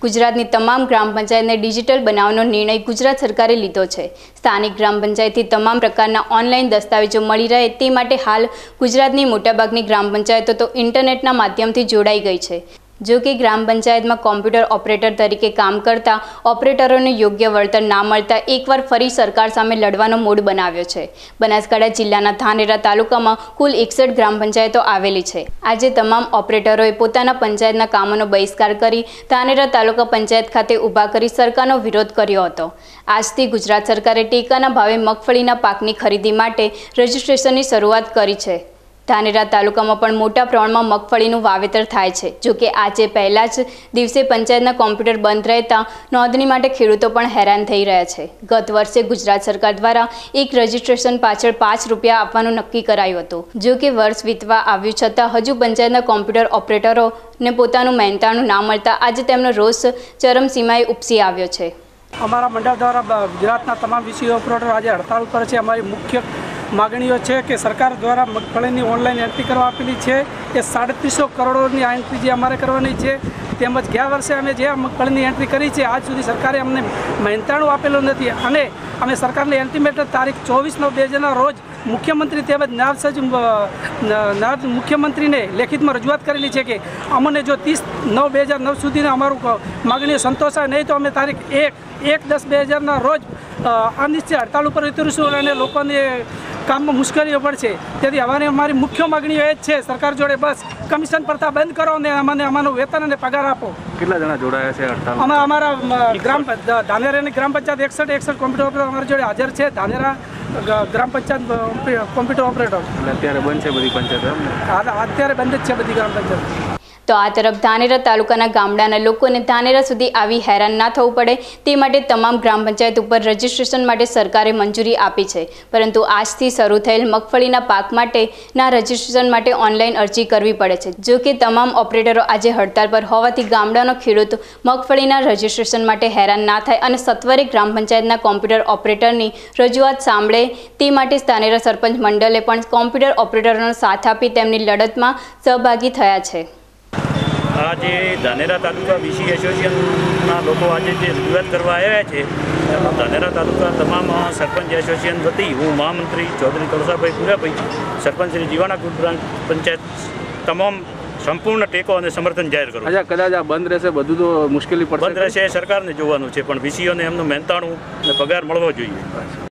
ગુજરાતની તમામ ગ્રામ પંચાયતને ડિજિટલ બનાવવાનો નિર્ણય ગુજરાત સરકારે લીધો છે। સ્થાનિક ગ્રામ પંચાયતથી તમામ પ્રકારના ઓનલાઈન દસ્તાવેજો મળી રહે તે માટે હાલ ગુજરાતની મોટાભાગની ગ્રામ પંચાયતો તો ઇન્ટરનેટના માધ્યમથી જોડાઈ ગઈ છે। જો કે ગ્રામ પંચાયતમાં કોમ્પ્યુટર ઓપરેટર તરીકે કામ કરતા ઓપરેટરોને યોગ્ય વળતર ના મળતા એકવાર ફરી સરકાર સામે લડવાનો મૂડ બનાવ્યો છે। બનાસકાંઠા જિલ્લાના ધાનેરા તાલુકામાં કુલ 61 ગ્રામ પંચાયતો આવેલી છે। આજે તમામ ઓપરેટરોએ પોતાના પંચાયતના કામોનો બહિષ્કાર કરી ધાનેરા તાલુકા પંચાયત ખાતે ઊભા કરી સરકારનો વિરોધ કર્યો હતો। આજથી ગુજરાત સરકારે ટેકાના ભાવે મગફળીના પાકની ખરીદી માટે રજીસ્ટ્રેશનની શરૂઆત કરી છે। ધાનેરા તાલુકામાં પણ મોટા પ્રમાણમાં મગફળીનું વાવેતર થાય છે। જો કે આજે પહેલા જ દિવસે પંચાયતના કોમ્પ્યુટર બંધ રહેતા નોંધણી માટે ખેડૂતો પણ હેરાન થઈ રહ્યા છે। ગત વર્ષે ગુજરાત સરકાર દ્વારા એક રજીસ્ટ્રેશન પાછળ 5 રૂપિયા આપવાનું નક્કી કરાયું હતું। જો કે વર્ષ વીતવા આવ્યું છતાં હજુ પંચાયતના કોમ્પ્યુટર ઓપરેટરોને પોતાનું મહેનતાણું ના મળતા આજે તેમનો રોષ ચરમસીમાએ ઉપસી આવ્યો છે। અમારા મંડળ દ્વારા ગુજરાતના તમામ વીસીઓ ઓપરેટર આજે હડતાળ પર છે। અમારી મુખ્ય માગણીઓ છે કે સરકાર દ્વારા મગફળીની ઓનલાઈન એન્ટ્રી કરવા આપેલી છે એ 350 કરોડની આ એન્ટ્રી જે અમારે કરવાની છે, તેમજ ગયા વર્ષે અમે જે મગફળીની એન્ટ્રી કરી છે આજ સુધી સરકારે અમને મહેનતાણું આપેલું નથી અને અમે સરકારને એન્ટિમેટર તારીખ 24/9/2000ના રોજ મુખ્યમંત્રી તેમજ નાયબ મુખ્યમંત્રીને લેખિતમાં રજૂઆત કરેલી છે કે અમને જો 30/9/2009 સુધીને અમારું માગણીઓ સંતોષાય નહીં તો અમે તારીખ 1/10/2000ના રોજ અનિશ્ચિત હડતાળ ઉપર ઉતરીશું અને લોકોને કામમાં મુશ્કેલીઓ પડશે। તેથી અમારી મુખ્ય માગણીઓ એ જ છે, સરકાર જોડે બસ કમિશન પ્રથા બંધ કરો અને અમને અમારું વેતન અને પગાર આપો। કેટલા જણા જોડાયા છે હડતાળ? અમે અમારા ધાનેરાની ગ્રામ પંચાયત 61 કોમ્પ્યુટર ઓપરેટર અમારી જોડે હાજર છે। ધાનેરા ગ્રામ પંચાયત કોમ્પ્યુટર ઓપરેટર અત્યારે બંધ છે બધી પંચાયત? અત્યારે બંધ જ છે બધી ગ્રામ પંચાયત। તો આ તરફ ધાનેરા તાલુકાના ગામડાના લોકોને ધાનેરા સુધી આવી હેરાન ના થવું પડે તે માટે તમામ ગ્રામ પંચાયત ઉપર રજીસ્ટ્રેશન માટે સરકારે મંજૂરી આપી છે, પરંતુ આજથી શરૂ થયેલ મગફળીના પાક માટેના રજીસ્ટ્રેશન માટે ઓનલાઈન અરજી કરવી પડે છે। જો કે તમામ ઓપરેટરો આજે હડતાળ પર હોવાથી ગામડાનો ખેડૂત મગફળીના રજીસ્ટ્રેશન માટે હેરાન ના થાય અને સત્વરે ગ્રામ પંચાયતના કોમ્પ્યુટર ઓપરેટરની રજૂઆત સાંભળે તે માટે ધાનેરા સરપંચ મંડળે પણ કોમ્પ્યુટર ઓપરેટરોનો સાથ આપી તેમની લડતમાં સહભાગી થયા છે। આજે ધાનેરા તાલુકા વીસી એસોસિએશનના લોકો આજે જે રજૂઆત કરવા આવ્યા છે, ધાનેરા તાલુકા તમામ સરપંચ એસોસિએશન વતી હું મહામંત્રી ચૌધરી કળસાભાઈ પુરાભાઈ, સરપંચ શ્રી જીવાણા ગ્રામ પંચાયત તમામ સંપૂર્ણ ટેકો અને સમર્થન જાહેર કરું। કદાચ આ બંધ રહેશે બધું તો મુશ્કેલી પડશે? બંધ રહેશે સરકારને જોવાનું છે, પણ વીસીઓને એમનું મહેનતાણું અને પગાર મળવો જોઈએ।